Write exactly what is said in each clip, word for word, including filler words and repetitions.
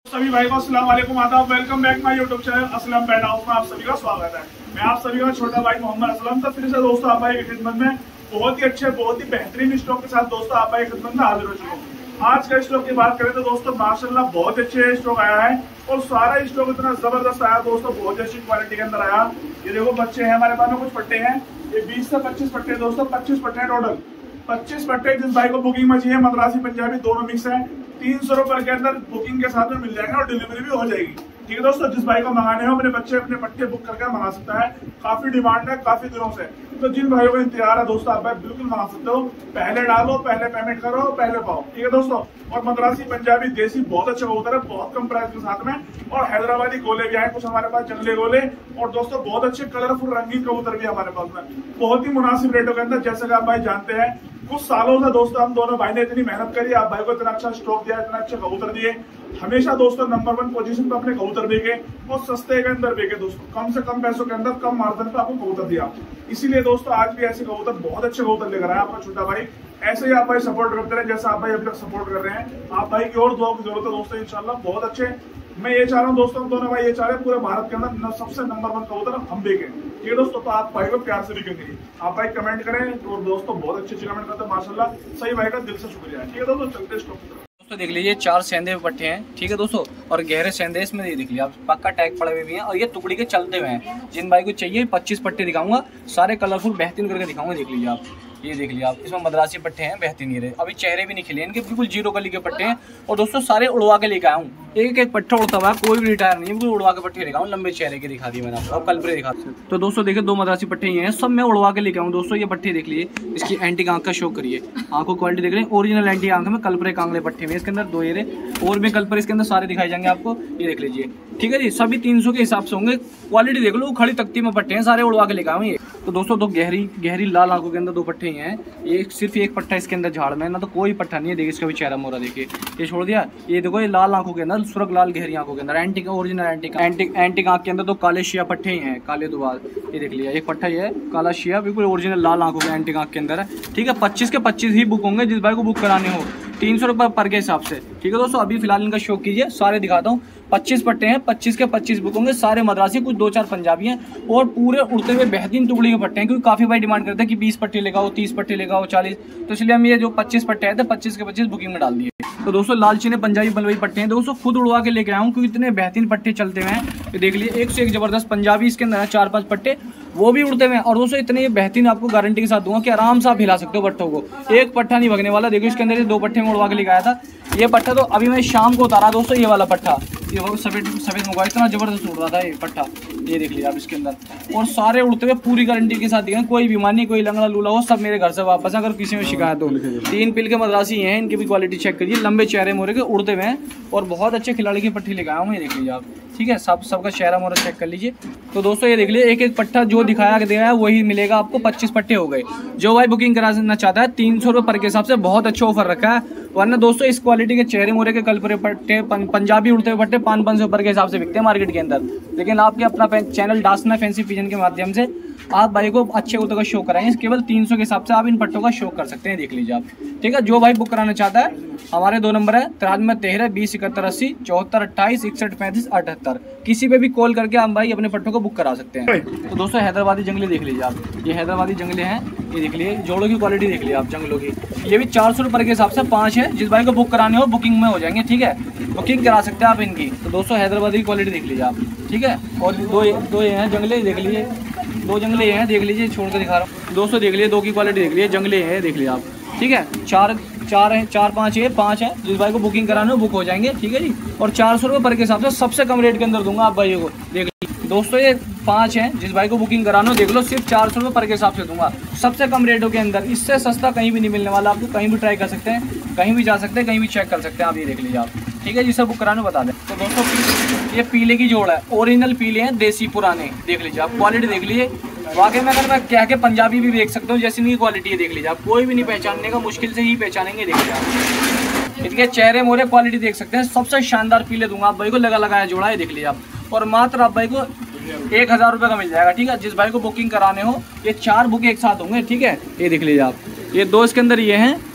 सभी भाई को अस्सलाम वालेकुम, आदाब, welcome back my YouTube channel Aslam paint house में आप सभी का स्वागत है। मैं आप सभी का छोटा भाई मोहम्मद असलम तो फिर से दोस्तों आप भाई की खिदमत में बहुत ही अच्छे बहुत ही बेहतरीन स्टॉक के साथ दोस्तों आप भाई की खिदमत में हाजिर हो चुका हूँ। आज का स्टॉक की बात करें तो दोस्तों माशाल्लाह बहुत अच्छे स्टॉक आया है और सारा स्टॉक इतना जबरदस्त आया दोस्तों, बहुत अच्छी क्वालिटी के अंदर आया। ये देखो बच्चे हैं हमारे पास में, कुछ पट्टे हैं, ये बीस से पच्चीस पट्टे दोस्तों, पच्चीस पट्टे टोटल, पच्चीस पट्टे। जिस भाई को बुकिंग में चाहिए मद्रासी पंजाबी दोनों मिक्स है, तीन सौ रुपए के अंदर बुकिंग के साथ में मिल जाएंगे और डिलीवरी भी हो जाएगी। ठीक है दोस्तों, जिस भाई को मंगाने हो अपने बच्चे अपने पट्टे बुक करके मंगा सकता है। काफी डिमांड है काफी दिनों से, तो जिन भाइयों को इंतजार है दोस्तों आप भाई बिल्कुल मंगा सकते हो। पहले डालो, पहले पेमेंट करो, पहले पाओ। ठीक है दोस्तों, और मद्रासी पंजाबी देसी बहुत अच्छा कबूतर है, बहुत कम प्राइस के साथ में। और हैदराबादी गोले भी आए कुछ हमारे पास, जंगले गोले, और दोस्तों बहुत अच्छे कलरफुल रंगीन कबूतर भी हमारे पास में, बहुत ही मुनासिब रेटों के अंदर। जैसे कि आप भाई जानते हैं कुछ सालों से दोस्तों हम दोनों भाई ने इतनी मेहनत करी, आप भाई को इतना अच्छा स्टॉक दिया, इतना अच्छे कबूतर दिए, हमेशा दोस्तों नंबर वन पोजीशन पे अपने कबूतर बेचे और सस्ते के अंदर बेचे दोस्तों, कम से कम पैसों के अंदर कम मार्जिन पे आपको कबूतर दिया। इसीलिए दोस्तों आज भी ऐसे कबूतर बहुत अच्छे कबूतर लेकर आया आपका छोटा भाई। ऐसे ही आप भाई सपोर्ट करते रहे जैसा आप भाई अभी तक सपोर्ट कर रहे हैं। आप भाई की और दुआ की जरूरत है दोस्तों, इंशाल्लाह बहुत अच्छे। मैं ये चाह रहा हूँ दोस्तों, हम दोनों भाई ये चाह रहे हैं पूरे भारत के अंदर सबसे नंबर वन कबूतर हम बेचे। ठीक है दोस्तों, तो आप भाई को प्यार से बिकेंगे, आप भाई कमेंट करें और दोस्तों बहुत अच्छे अच्छे कमेंट करते हैं माशाल्लाह, सही भाई का दिल से शुक्रिया। ठीक है दोस्तों, चलते स्टॉक की तरफ। दोस्तों देख लीजिए चार सेंधे पट्टे हैं। ठीक है दोस्तों, और गहरे सेंधे इसमें ये देख लीजिए आप, पक्का टैग पड़े हुए भी हैं और ये टुकड़ी के चलते हुए हैं। जिन भाई को चाहिए पच्चीस पट्टे दिखाऊंगा, सारे कलरफुल बेहतरीन करके दिखाऊंगा। देख लीजिए आप, ये देख लीजिए आप, इसमें मद्रासी पट्टे हैं बेहतरीन। ये अभी चेहरे भी नहीं खिले इनके, बिल्कुल जीरो कली के पट्टे हैं। और दोस्तों सारे उड़वा के लेकर आया हूँ, एक एक पट्टा उड़ता हुआ, कोई भी रिटायर नहीं है, बिल्कुल उड़वा के पट्टे लेकर आऊँ। लंबे चेहरे के दिखा दिए मैंने आपको, अब कल पर दिखा। तो दोस्तों देखिए दो मद्रासी पट्टे ये हैं, सब मैं उड़वा के लेकर आऊँ दोस्तों। ये पट्टे देख लीजिए, इसकी एंटीक आंख का शो करिए, आंखों क्वालिटी देख रहे हैं, ओरिजिनल एंटी आंख में कलपरे कांगले पट्टे में इसके अंदर दो ये और भी कलपर इसके अंदर सारे दिखाई जाएंगे आपको। ये देख लीजिए, ठीक है जी, सभी तीन सौ के हिसाब से होंगे। क्वालिटी देख लो, खड़ी तख्ती में पट्टे हैं, सारे उड़वा के लेकर आऊँ। ये तो दोस्तों दो गहरी गहरी लाल आंखों के अंदर दो पट्टे हैं। एक सिर्फ एक पट्टा इसके अंदर झाड़ में, ना तो कोई पट्टा नहीं है। देखिए इसका भी चेहरा मोरा देखिए, ये छोड़ दिया। ये देखो ये लाल आंखों के अंदर, सुरख लाल गहरी आंखों के अंदर, antique original antique antique antique आंख के अंदर तो काले शिया पट्टे ही हैं, काले दुबार। ये देख लिया एक पट्टा, ये काला शिया बिल्कुल ओरिजिनल लाल आंखों के एंटिक आंख के अंदर है। ठीक है, पच्चीस के पच्चीस ही बुक होंगे जिस भाई को बुक कराने हो, तीन सौ रुपये पर के हिसाब से। ठीक है दोस्तों, अभी फिलहाल इनका शो कीजिए, सारे दिखाता हूँ। पच्चीस पट्टे हैं, पच्चीस के पच्चीस बुक होंगे, सारे मद्रासी, कुछ दो चार पंजाबी हैं और पूरे उड़ते हुए बेहतरीन टुकड़ी के पट्टे हैं। क्योंकि काफी भाई डिमांड करते हैं कि बीस पट्टे लेगाओ, तीस पट्टे लेगाओ, चालीस, तो इसलिए हम ये जो पच्चीस पट्टे आए थे पच्चीस के पच्चीस बुकिंग में डाल दिए। तो दोस्तों लालची ने पंजाबी बलवई पट्टे हैं दोस्तों, खुद उड़वा के लेके आया हूँ क्योंकि इतने बेहतरीन पट्टे चलते हुए हैं। तो देख लीजिए एक से एक जबरदस्त पंजाबी इसके अंदर है, चार पांच पट्टे वो भी उड़ते हुए हैं। और दोस्तों इतने बेहतरीन आपको गारंटी के साथ दूंगा कि आराम से आप हिला सकते हो पट्टों को, एक पट्टा नहीं भगने वाला। देखो इसके अंदर दो पट्टे में उड़वा के लेके आया था। ये पट्टा तो अभी मैं शाम को उतारा दोस्तों, ये वाला पट्टा, ये वो सफेद सफेद मुगा, इतना जबरदस्त उड़ रहा था ये पट्टा। ये देख लीजिए आप इसके अंदर, और सारे उड़ते हुए पूरी गारंटी के साथ दिखाएं, कोई बीमारी नहीं, कोई लंगड़ा लूला हो, सब मेरे घर से वापस। अगर किसी में शिकायत हो, तीन पिल के मद्रासी हैं, इनकी भी क्वालिटी चेक करिए, लंबे चेहरे मोरे के उड़ते हुए हैं और बहुत अच्छे खिलाड़ी की पट्टी लेकर आया हूँ। ये देख लीजिए आप, ठीक है, सब सबका चेहरा मोरा चेक कर लीजिए। तो दोस्तों ये देख लीजिए एक एक पट्टा जो दिखाया गया है वही मिलेगा आपको। पच्चीस पट्टे हो गए। जो भाई बुकिंग कराना चाहता है तीन सौ रुपये पर के हिसाब से बहुत अच्छा ऑफर रखा है। वरना दोस्तों इस क्वालिटी के चेहरे मोरे के कलपरे पट्टे पंजाबी उड़ते हुए पट्टे पाँच पाँच सौ पर के हिसाब से बिकते हैं मार्केट के अंदर। लेकिन आपके अपना चैनल डासना फैंसी पिजन के माध्यम से आप भाई को अच्छे कबूतर का शो कराएंगे, केवल तीन सौ के हिसाब से आप इन पट्टों का शो कर सकते हैं। देख लीजिए आप, ठीक है। जो भाई बुक कराना चाहता है हमारे दो नंबर है तिरानवे तेरह बीस इकहत्तर अस्सी चौहत्तर अट्ठाईस इकसठ पैंतीस अठहत्तर, किसी पे भी कॉल करके आप भाई अपने पट्टों को बुक करा सकते हैं। तो दोस्तों हैदराबादी जंगले देख लीजिए आप, ये हैदराबादी जंगले हैं, ये देख लीजिए जोड़ों की क्वालिटी देख लीजिए आप जंगलों की। ये भी चार सौ रुपये के हिसाब से पाँच है, जिस भाई को बुक कराने हो बुकिंग में हो जाएंगे। ठीक है, बुकिंग करा सकते हैं आप इनकी। तो दोस्तों हैदराबादी की क्वालिटी देख लीजिए आप, ठीक है। और दो दो ये हैं जंगले, देख लीजिए दो जंगले हैं, देख लीजिए छोड़ कर दिखा रहा हूँ दोस्तों। देख लीजिए दो की क्वालिटी देख लीजिए, जंगले हैं देख लीजिए आप, ठीक है। चार चार है, चार पाँच है, पाँच है, जिस भाई को बुकिंग कराना हो बुक हो जाएंगे। ठीक है जी, और चार सौ रुपये पर के हिसाब से सबसे कम रेट के अंदर दूंगा आप भाइयों को। देख लीजिए दोस्तों ये पाँच हैं, जिस भाई को बुकिंग कराना हो देख लो, सिर्फ चार सौ रुपये पर के हिसाब से दूंगा, सबसे कम रेटों के अंदर। इससे सस्ता कहीं भी नहीं मिलने वाला आपको, कहीं भी ट्राई कर सकते हैं, कहीं भी जा सकते हैं, कहीं भी चेक कर सकते हैं आप। ये देख लीजिए आप, ठीक है, जिससे बुक कराना बता दें। तो दोस्तों ये पीले की जोड़ है, ओरिजिनल पीले हैं देसी पुराने, देख लीजिए आप, क्वालिटी देख लीजिए। वाकई में अगर मैं क्या के पंजाबी भी देख सकता हूँ, जैसी इनकी क्वालिटी है देख लीजिए आप, कोई भी नहीं पहचानने का, मुश्किल से ही पहचानेंगे। देख लीजिए आप, इनके चेहरे मोरे क्वालिटी देख सकते हैं, सबसे शानदार पीले दूंगा आप भाई को, लगा लगाया जोड़ा है देख लीजिए आप। और मात्र आप भाई को एक हज़ार रुपये का मिल जाएगा। ठीक है, जिस भाई को बुकिंग कराने हो, ये चार बुक एक साथ होंगे। ठीक है, ये देख लीजिए आप, ये दो इसके अंदर ये हैं,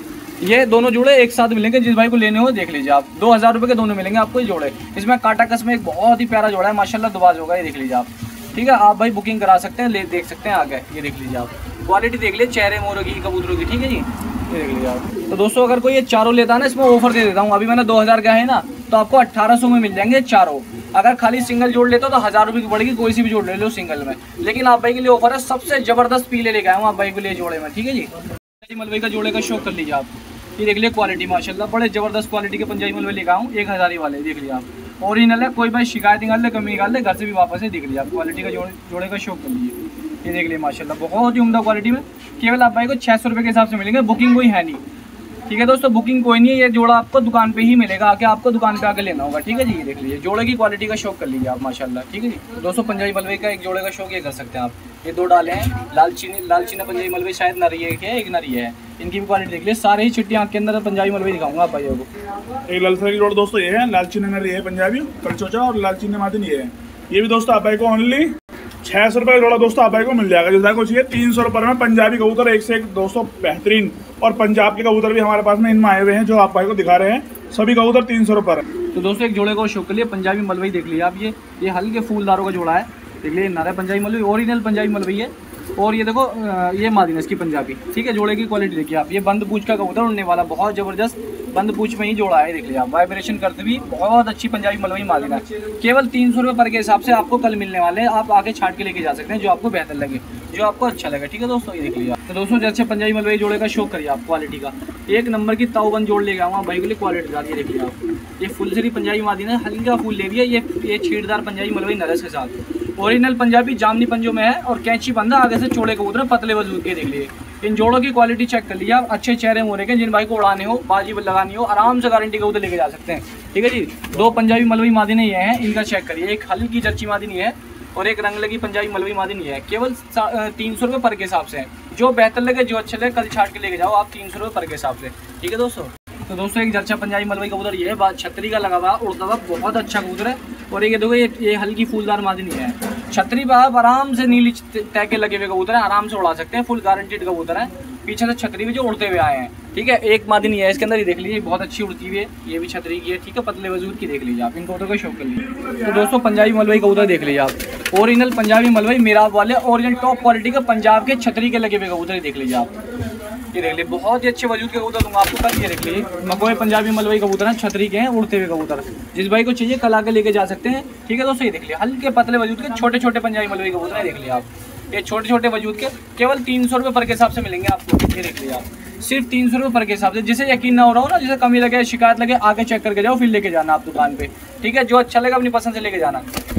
ये दोनों जोड़े एक साथ मिलेंगे, जिस भाई को लेने हो देख लीजिए आप। दो हज़ार रुपये के दोनों मिलेंगे आपको ये जोड़े। इसमें काटा कस में एक बहुत ही प्यारा जोड़ा है माशाल्लाह, दुबाज होगा, ये देख लीजिए आप। ठीक है, आप भाई बुकिंग करा सकते हैं, ले देख सकते हैं आगे, ये देख लीजिए आप। क्वालिटी देख लीजिए चेहरे मोरों की, कबूतरों की। ठीक है जी, ये देख लीजिए आप। तो दोस्तों अगर कोई ये चारों लेता है ना, इसमें ऑफर दे देता हूँ। अभी मैंने दो हज़ार का है ना, तो आपको अट्ठारह सौ में मिल जाएंगे चारों। अगर खाली सिंगल जोड़ लेते हो तो हज़ार रुपये की पड़ेगी, कोई सी भी जोड़ ले लो सिंगल में। लेकिन आप भाई के लिए ऑफर है, सबसे जबरदस्त पीले लेके आए हूँ आप भाई के लिए जोड़े में। ठीक है जी, मलबई का जोड़े का शौक कर लीजिए आप। ये देख लीजिए क्वालिटी माशाल्लाह, बड़े जबरदस्त क्वालिटी के पंजाबी मलबई लेकर आऊँ, एक हज़ार वाले देख लीजिए आप। ओरिजिनल है, कोई भाई शिकायत निकाल ले, कमी निकाल ले, घर से भी वापस है, देख लीजिए आप। क्वालिटी का जोड़े जोड़े का शौक कर लीजिए, ये देख लीजिए माशाल्लाह, बहुत ही उम्दा क्वालिटी में। केवल आप भाई को छः सौ रुपये के हिसाब से मिलेंगे, बुकिंग कोई है नहीं। ठीक है दोस्तों, बुकिंग कोई नहीं है, ये जोड़ा आपको दुकान पे ही मिलेगा, आके आपको दुकान पे आके लेना होगा। ठीक है जी, ये देख लीजिए जोड़े की क्वालिटी का शौक कर लीजिए आप माशाल्लाह। ठीक है जी दोस्तों, पंजाबी मलबई का एक जोड़े का शौक ये कर सकते हैं आप। ये दो डाले हैं, लाल चीनी लाल चीना पंजाबी मलबई, शायद नरी है, एक नरी है। इनकी भी क्वालिटी देख लीजिए, सारे ही चिट्टी आँख के अंदर पंजाबी मलबई दिखाऊंगा आप भाइयों को। एक लालसरा की जोड़ दोस्तों ये है, लाल चीना नरी है पंजाबी, कलचोचा और लाल चीना मादिन ये है। ये भी दोस्तों आप भाई को ओनली छः सौ रुपये जोड़ा दोस्तों आप भाई को मिल जाएगा। जिस भाई को चाहिए तीन सौ रुपये में पंजाबी कबूतर एक से एक दोस्तों बेहतरीन, और पंजाब के कबूतर भी हमारे पास में इनमें आए हुए हैं जो आप भाई को दिखा रहे हैं, सभी कबूतर तीन सौ रुपये। तो दोस्तों एक जोड़े को शौक के लिए पंजाबी मलबई देख लीजिए आप। ये ये हल्के फूलदारों का जोड़ा है, देख लीजिए नारा पंजाबी मलबई, ओरिजिनल पंजाबी मलबई है। और ये देखो ये मादिन इसकी पंजाबी। ठीक है, जोड़े की क्वालिटी देखिए आप। ये बंद पूछ का कबूतर उड़ने वाला, बहुत ज़बरदस्त बंद पूछ में ही जोड़ा है, देख लीजिए आप। वाइब्रेशन करते भी बहुत अच्छी पंजाबी मलबई मादिन है। केवल तीन सौ रुपये पर के हिसाब से आपको कल मिलने वाले हैं, आप आगे छाट के लेके जा सकते हैं, जो आपको बेहतर लगे, जो आपको अच्छा लगे। ठीक है दोस्तों, ये देख लीजिए। तो दोस्तों जैसे पंजाबी मलबई जोड़े का शौक करिए आप, क्वालिटी का एक नंबर की ताऊबंद जोड़ लेगा वहाँ भाई के लिए, क्वालिटी दार ये देखिए आप। ये फुल सरी पंजाबी मादिन है, हल्का फूल ले रही है, ये ये छीड़दार पंजाबी मलबई नरस के साथ। ओरिजिनल पंजाबी जामनी पंजों में है, और कैंची बंदा आगे से चौड़े कबूतर पतले वजूद के, देख लिए। इन जोड़ों की क्वालिटी चेक कर लीजिए आप, अच्छे चेहरे मोरे के, जिन भाई को उड़ाने हो, बाजी लगानी हो, आराम से गारंटी कबूतर लेके जा सकते हैं। ठीक है जी, दो पंजाबी मलबई मादिने ये हैं, इनका चेक करिए। एक हल्की जर्ची मादिन ये है, और एक रंग लगी पंजाबी मलबई मादिन ये है। केवल तीन सौ रुपये पर के हिसाब से है, जो बेहतर लगे, जो अच्छा लगे, कल छाट के लेके जाओ आप, तीन सौ रुपये पर के हिसाब से। ठीक है दोस्तों, तो दोस्तों एक जर्चा पंजाबी मलबई कबूतर ये है, बात छतरी का लगा हुआ, उड़ता हुआ, बहुत अच्छा कबूतर है। और ये देखो ये ये हल्की फूलदार मादिन है, छतरी पर आप आराम से नीली तय के लगे हुए कबूतर है, आराम से उड़ा सकते हैं, फुल गारंटीड कबूतर है। पीछे से छतरी भी जो उड़ते हुए आए हैं। ठीक है, एक मादिन ये है इसके अंदर, ये देख लीजिए, बहुत अच्छी उड़ती हुई है, ये भी छतरी की है। ठीक है, पतले वजूद की, देख लीजिए आप। इन कबूतर का शौक कर लीजिए। तो दोस्तों पंजाबी मलबई कबूतर देख लीजिए आप, ओरिजिनल पंजाबी मलबई मेराब वाले, ओरिजिनल टॉप क्वालिटी का पंजाब के छतरी के लगे हुए कबूतर, देख लीजिए आप। ये देख लीजिए, बहुत ही अच्छे वजूद के कबूतर दूंगा आपको कल। ये देख लीजिए मकोए पंजाबी मलबई कबूतर हैं, छतरी के हैं, उड़ते हुए कबूतर, जिस भाई को चाहिए कल आके लेके जा सकते हैं। ठीक है दोस्तों, ये देख लीजिए हल्के पतले वजूद के छोटे छोटे पंजाबी मलबई कबूतर हैं, देख लीजिए आप। ये छोटे छोटे वजूद के केवल तीन सौ रुपये पर के हिसाब से मिलेंगे आपको। ये देख लीजिए आप, सिर्फ तीन सौ रुपये पर के हिसाब से। जिसे यकीन ना हो रहा हो ना, जिसे कमी लगे, शिकायत लगे, आके चेक करके जाओ, फिर लेके जाना आप दुकान पे। ठीक है, जो अच्छा लगा अपनी पसंद से लेके जाना।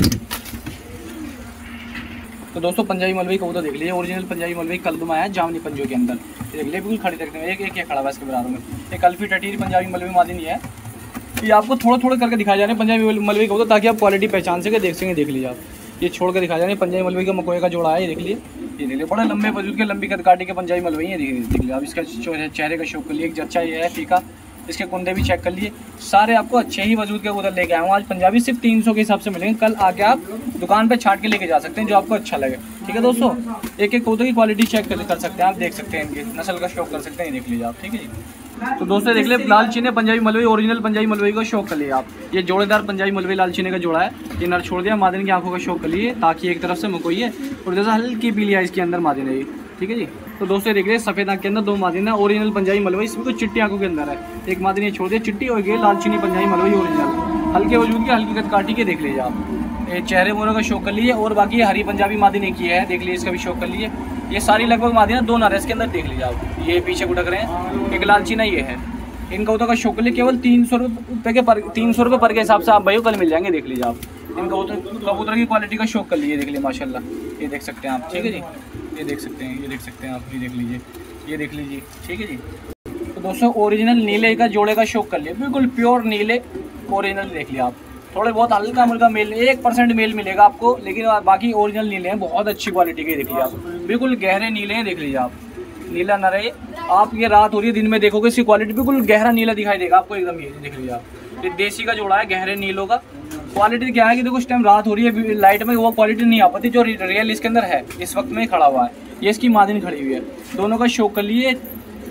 तो दोस्तों पंजाबी मलबई कबूतर देख लीजिए, ओरिजिनल पंजाबी मलबई कलदमा है, जामनी पंजों के अंदर, देख लीजिए बिल्कुल खड़ी रखते हैं, एक एक खड़ा हुआ इसके बराबर में। एक अल्फी टटीरी पंजाबी मलबई मादिन है, ये आपको थोड़ा थोड़ा करके दिखाया जा रहे हैं पंजाबी मलबई कबूतर, ताकि आप क्वालिटी पहचान सके, देख सकें। देख लीजिए आप, ये छोड़ कर दिखाया जा रहे हैं पंजाबी मलबई का मकोए का जोड़ा है, ये देख लीजिए। ये देख लीजिए बड़े लंबे वजूद के, लंबी कदकाठी के पंजाबी मलबई है, देख लीजिए आप। इसका चेहरे का शौक कर लिए, एक जच्चा ये है फीका, इसके कुंडे भी चेक कर लिए। सारे आपको अच्छे ही वजूद के कबूतर लेके आए हूँ आज। पंजाबी सिर्फ तीन सौ के हिसाब से मिलेंगे, कल आके आप दुकान पे छाट के लेके जा सकते हैं, जो आपको अच्छा लगे। ठीक है दोस्तों, एक एक कबूतर की क्वालिटी चेक कर, कर सकते हैं आप, देख सकते हैं इनकी नस्ल का शौक कर सकते हैं, देख लीजिए आप। ठीक है जी, तो दोस्तों देख ले लाल चीने पंजाबी मलबई, ओरिजिनल पंजाबी मलबई का शौक कर लिए आप। ये जोड़ेदार पंजाबी मलबई लाल चीने का जोड़ा है, ये नर छोड़ दिया, मादिन की आंखों का शौक कर लिए, ताकि एक तरफ से मकोई है और जैसा हल्की पीली है इसके अंदर मादिन है ये। ठीक है जी, तो दोस्तों देख रहे सफेद आंख के अंदर दो मादिन है, ओरिजिनल पंजाबी मलबई, इसमें कुछ चिट्टी आंखों के अंदर है। एक मादिन ये छोड़ दिया, चिट्टी हो गई लाल चीनी पंजाबी मलबई ओरिजिनल, हल्के वजूद की, हल्की कदकाठी के, देख लीजिए आप। ये चेहरे मोरों का शौक कर लिए, और बाकी ये हरी पंजाबी मादिन एक ही है, देख लीजिए, इसका भी शौक कर लिए। ये सारी लगभग मादिन है, दो नारे इसके अंदर, देख लीजिए आप। ये पीछे गुटक रहे हैं, एक लाल चीना ये है। इन कबूतरों का शौक के लिए केवल तीन सौ रुपये के पर तीन सौ रुपये पर के हिसाब से आप भाई कल मिल जाएंगे, देख लीजिए आप। इन कबूतर कबूतर की क्वालिटी का शौक कर लीजिए, देख लीजिए माशाल्लाह, ये देख सकते हैं आप। ठीक है जी, ये देख सकते हैं, ये देख सकते हैं आप, ये देख लीजिए, ये देख लीजिए। ठीक है जी, तो दोस्तों ओरिजिनल नीले का जोड़े का शौक कर लिए, बिल्कुल प्योर नीले ओरिजिनल, देख लिया आप। थोड़े बहुत हल्का मुल्का मेल, एक परसेंट मेल मिलेगा आपको, लेकिन बाकी ओरिजिनल नीले हैं, बहुत अच्छी क्वालिटी के, देख लीजिए आप। बिल्कुल गहरे नीले हैं, देख लीजिए आप। नीला न रहे आप, ये रात हो रही है, दिन में देखोगे इसकी क्वालिटी बिल्कुल गहरा नीला दिखाई देगा आपको एकदम। ये देख लीजिए आप, ये देसी का जोड़ा है गहरे नीलों का। क्वालिटी क्या है कि देखो इस टाइम रात हो रही है, लाइट में वो क्वालिटी नहीं आ पाती जो रियल इसके अंदर है, इस वक्त में खड़ा हुआ है। ये इसकी मादिन खड़ी हुई है, दोनों का शौक कर लिए।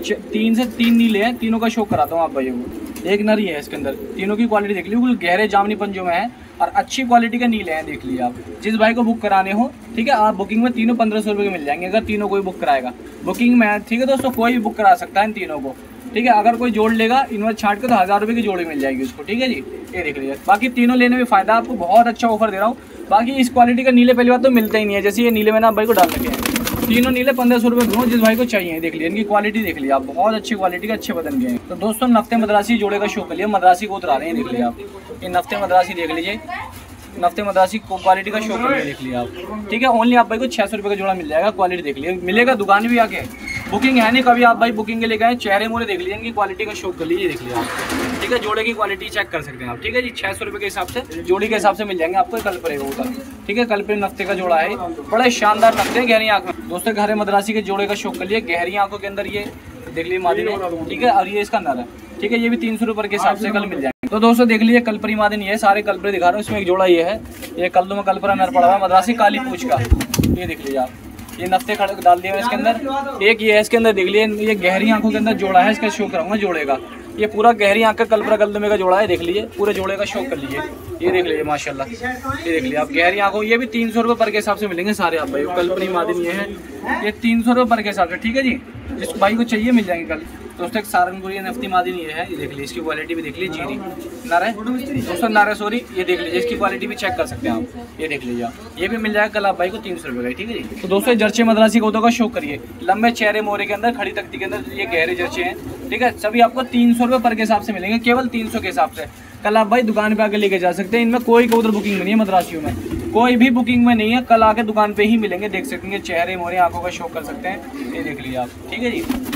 तीन से तीन नीले हैं, तीनों का शो कराता हूँ आप भाइयों को। एक नर ही है इसके अंदर, तीनों की क्वालिटी देख लीजिए, बिल्कुल गहरे जामनी पंजों में है और अच्छी क्वालिटी के नीले हैं। देख लीजिए आप, जिस भाई को बुक कराने हो ठीक है, आप बुकिंग में तीनों पंद्रह सौ रुपये के मिल जाएंगे अगर तीनों कोई बुक कराएगा बुकिंग में। ठीक है दोस्तों, कोई भी बुक करा सकता है इन तीनों को। ठीक है, अगर कोई जोड़ लेगा इनमें छाट के तो हज़ार रुपये की जोड़ी मिल जाएगी उसको। ठीक है जी, ये देख लीजिए। बाकी तीनों लेने में फ़ायदा, आपको बहुत अच्छा ऑफर दे रहा हूँ। बाकी इस क्वालिटी का नीले पहली बात तो मिलता ही नहीं है, जैसे ये नीले मैंने आप भाई को डाल रखे हैं, तीनों नीले पंद्रह सौ रुपये दूँ जिस भाई को चाहिए। देख लिया इनकी क्वालिटी, देख लिया आप, बहुत अच्छी क्वालिटी के अच्छे बदन के हैं। तो दोस्तों नफ्ते मद्रासी जोड़े का शो कर लिया, मद्रासी को उतरा रहे हैं। देख लिया आप, ये नफ्ते मद्रासी देख लीजिए, नफ्ते मद्रासी क्वालिटी का शो कर लिया, देख लिया आप। ठीक है, ओनली आप भाई को छः सौ रुपये का जोड़ा मिल जाएगा। क्वालिटी देख लिया, मिलेगा दुकान भी आके, बुकिंग है नहीं कभी आप भाई बुकिंग के लेके आए। चेहरे मोरे देख लीजिए, इनकी क्वालिटी का शो कर लीजिए, देख लिया आप। ठीक है, जोड़े की क्वालिटी चेक कर सकते हैं आप। ठीक है जी, छः सौ रुपये के हिसाब से जोड़ी के हिसाब से मिल जाएंगे आपको। कल पड़ेगा उधर। ठीक है, कल पे नफ्ते का जोड़ा है, बड़ा शानदार नफ्ते हैं, गहरी आँख में। दोस्तों गहरे मद्रासी के जोड़े का शो कर लिए, गहरी आँखों के अंदर ये देख लीजिए मादिन है। ठीक है, और ये इसका नर है। ठीक है, ये भी तीन सौ रुपये के हिसाब से कल मिल जाएंगे। तो दोस्तों देख लीजिए, कलपरी मादिन ये है, सारे कलपरे दिखा रहा हूँ। इसमें एक जोड़ा ये है, ये कल में कलपरा नर पड़ा हुआ है मद्रासी काली पूछ का। ये देख लीजिए आप, ये नफ्ते खड़े डाल दिए हैं इसके अंदर। एक ये है इसके अंदर, देख लीजिए, ये गहरी आंखों के अंदर जोड़ा है, इसका शो कराऊंगा जोड़े का। ये पूरा गहरी आंख का कलपरा गलदमे का जोड़ा है, देख लीजिए, पूरे जोड़े का शो कर लीजिए। ये देख लीजिए माशाल्लाह, ये देख लीजिए आप, गहरी आंखों। ये भी तीन सौ रुपये पर के हिसाब से मिलेंगे सारे आप भाई। कलपरी मादिन ये है, ये तीन सौ रुपये पर के हिसाब से। ठीक है जी, जिस भाई को चाहिए मिल जाएंगे कल। दोस्तों एक सारंगपुरी नफ्ती मादिन ये है, ये देख लीजिए, इसकी क्वालिटी भी देख लीजिए, जीरी नारा है दोस्तों, नारा सॉरी, ये देख लीजिए, इसकी क्वालिटी भी चेक कर सकते हैं आप। ये देख लीजिए आप, ये भी मिल जाएगा कल आप भाई को तीन सौ रुपये का। ठीक है जी। तो दोस्तों जर्चे मद्रासी कौतों का शो करिए, लंबे चेहरे मोरे के अंदर, खड़ी तख्ती के अंदर, ये गहरे जर्चे हैं। ठीक है, सभी आपको तीन सौ रुपये पर के हिसाब से मिलेंगे, केवल तीन सौ के हिसाब से। कल आप भाई दुकान पे आके लेके जा सकते हैं। इनमें कोई कबूतर बुकिंग में नहीं है, मद्रासियों में कोई भी बुकिंग में नहीं है। कल आके दुकान पे ही मिलेंगे, देख सकेंगे, चेहरे मोरे आंखों का शो कर सकते हैं। ये देख लीजिए आप। ठीक है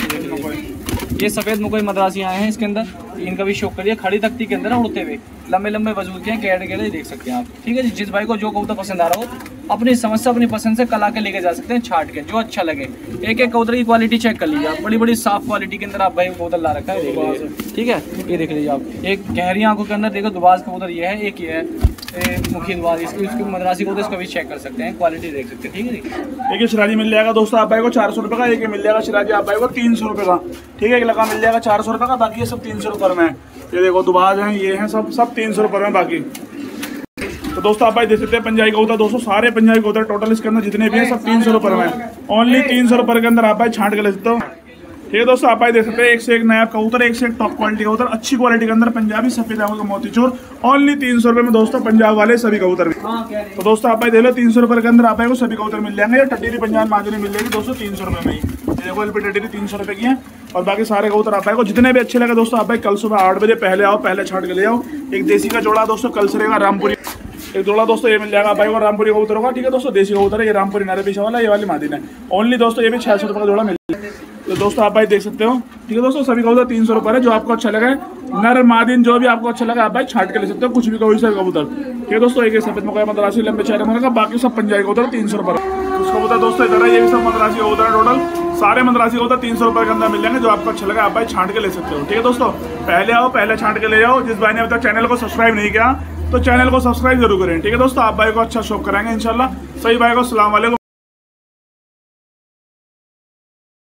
जी, ये सफ़ेद मुकोई मद्रासी आए हैं इसके अंदर, इनका भी शो करिए, खड़ी तख्ती के अंदर उड़ते हुए, लंबे लंबे वजूद के हैं, कैड कैड देख सकते हैं आप। ठीक है जी, जिस भाई को जो कबूतर पसंद आ रहा हो अपनी समझ से, अपनी पसंद से कल आके लेके जा सकते हैं, छाट के जो अच्छा लगे। एक एक कबूतर की क्वालिटी चेक कर लीजिए आप, बड़ी बड़ी साफ क्वालिटी के अंदर आप भाई कबूतर ला रखा है, देख लीजिए। ठीक है, ये देख लीजिए आप, एक गहरी आंखों के अंदर देखो दुबाज कबूतर ये है, एक ये है मुखी दुबाज, इसकी उसकी मद्रासी कबूतर, इसका भी चेक कर सकते हैं, क्वालिटी देख सकते हैं। ठीक है जी, एक सिराजी मिल जाएगा दोस्तों आप भाई को चार सौ रुपये का, एक मिल जाएगा सिराजी आप भाई को तीन सौ रुपये का। ठीक है, एक लगा मिल जाएगा चार सौ रुपये का, बाकी ये सब तीन सौ रुपये में है। ये देखो दुबाज हैं, ये हैं, सब सब तीन सौ रुपये में बाकी। तो दोस्तों आप भाई देख सकते हैं पंजाबी कबूतर, दोस्तों सारे पंजाबी कबूतर टोटल इसके अंदर जितने भी हैं सब तीन सौ रुपये में, ओनली तीन सौ रुपये के अंदर आप भाई छांट के ले सकते हो। ठीक है दोस्तों, आप भाई देख सकते हैं एक से एक नया कबूतर, एक से एक टॉप क्वालिटी कबूतर, अच्छी क्वालिटी के अंदर पंजाबी सफेद आंखों का मोतीचूर, ओनली तीन सौ रुपये में दोस्तों, पंजाब वाले सभी कबूतर भी। तो दोस्तों आप भाई देख लो, तीन सौ रुपये के अंदर आप भाई को सभी कबूतर मिल जाएंगे। टट्टी पंजाब माजरी मिल जाएगी दोस्तों तीन सौ रुपये में ही। देखो एल पी टट्टी तीन सौ रुपये की है, और बाकी सारे कबूतर आप भाई को जितने भी अच्छे लगे दोस्तों आप भाई कल सुबह आठ बजे पहले आओ, पहले छाट के ले आओ। एक देसी का जोड़ा दोस्तों कल से रहेगा, रामपुरी एक जोड़ा दोस्तों ये मिल जाएगा भाई को, रामपुरी कबूतर होगा। ठीक है दोस्तों, देसी कबूतर है ये, रामपुरी नारे पीछे वाला, ये वाली मादिन है, ओनली दोस्तों ये भी छह सौ रुपये का जोड़ा मिल जाएगा। तो दोस्तों आप भाई देख सकते हो। ठीक है दोस्तों, सभी कबूतर तीन सौ रुपये है, जो आपको अच्छा लगे, नर मादिन जो भी आपको अच्छा लगे आप भाई छाट के ले सकते हो, कुछ भी कोई सा कबूतर। ठीक है दोस्तों, एक सफेद मुकोई मद्रासी लंबे चेहरे मोरे का, बाकी सब पंजाबी कबूतर तीन सौ रुपये। उस कबूतर दोस्तों इधर है, ये भी सब मद्रासी कबूतर है, टोटल सारे मद्रासी कबूतर तीन सौ रुपये के अंदर मिल जाएंगे, जो आपको अच्छा लगे आप भाई छाट के ले सकते हो। ठीक है दोस्तों, पहले आओ, पहले छाट के ले जाओ। जिस भाई ने अभी तक चैनल को सब्सक्राइब नहीं किया तो चैनल को सब्सक्राइब जरूर करें। ठीक है दोस्तों, आप भाई को अच्छा शौक कराएंगे इंशाल्लाह। सही भाई को अस्सलाम वालेकुम।